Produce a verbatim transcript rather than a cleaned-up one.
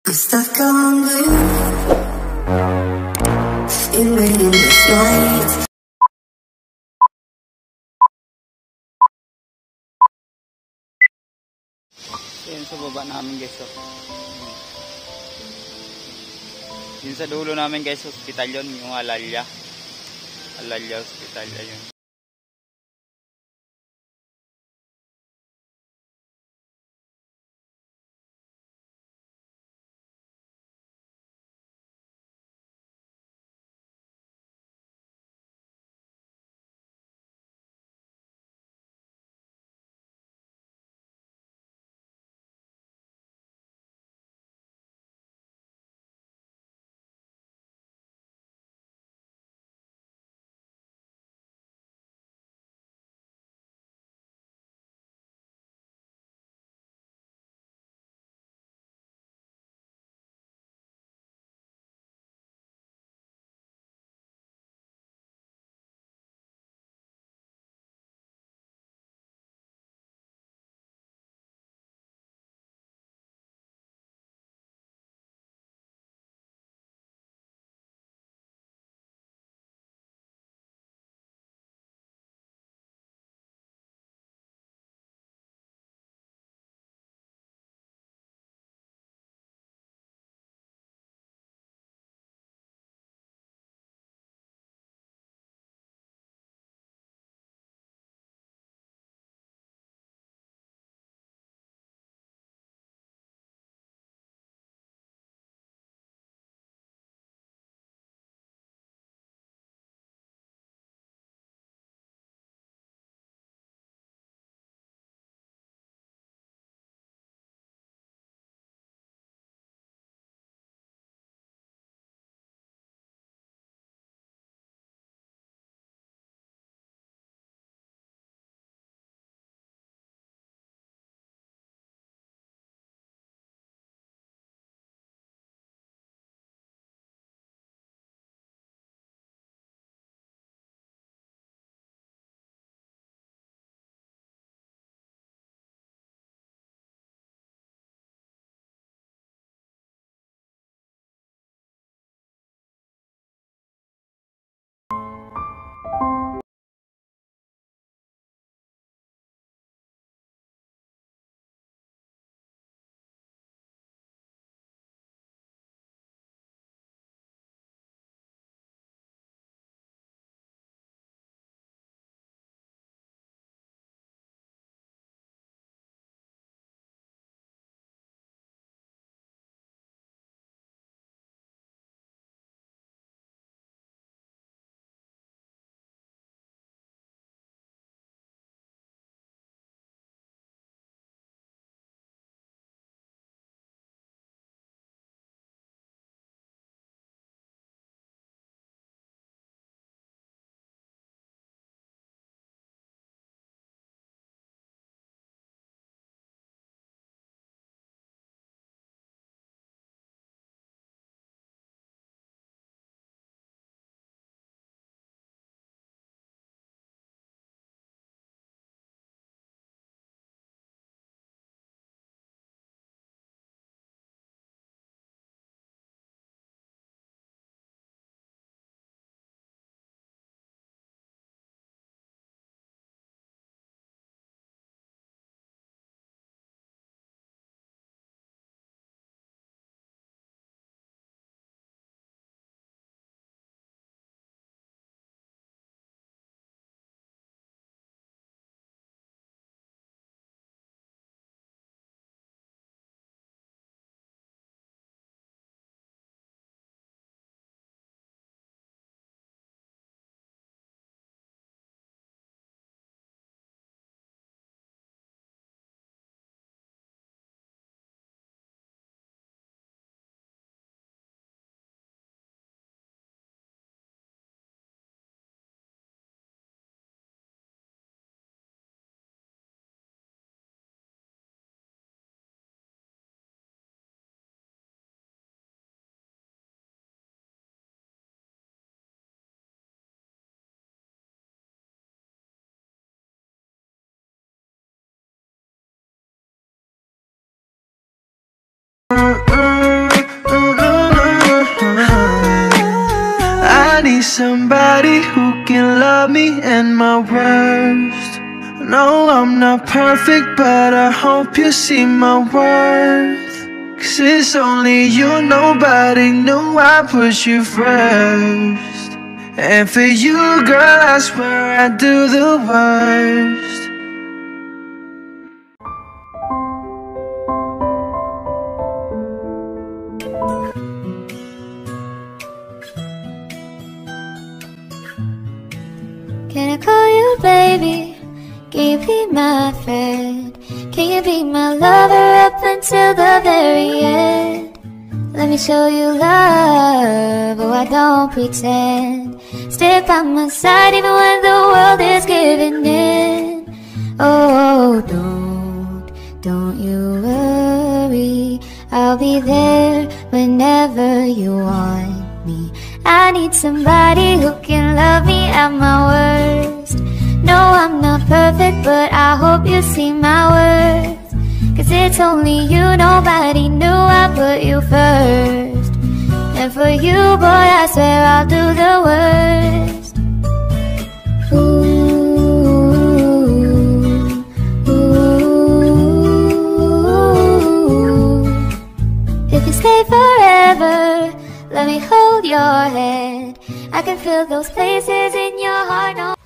I'm stuck on you in rainless nights. Yan sa baba namin guys. So, yun sa dulo namin guys, hospital yun, yung Alalya. Alalya Hospital, ayun. Mm-mm. need somebody who can love me and my worst. No, I'm not perfect, but I hope you see my worth. Cause it's only you, nobody knew I put you first. And for you, girl, I swear I do the worst. Can I call you baby? Can you be my friend? Can you be my lover up until the very end? Let me show you love, oh I don't pretend. Stick by my side even when the world is giving in. Oh, don't, don't you worry, I'll be there whenever you want me. I need somebody who can love me at my worst. No, I'm not perfect, but I hope you see my worth. Cause it's only you, nobody knew I put you first. And for you, boy, I swear I'll do the worst. Ooh, ooh. If you stay forever, let me hold your head. I can feel those places in your heart. No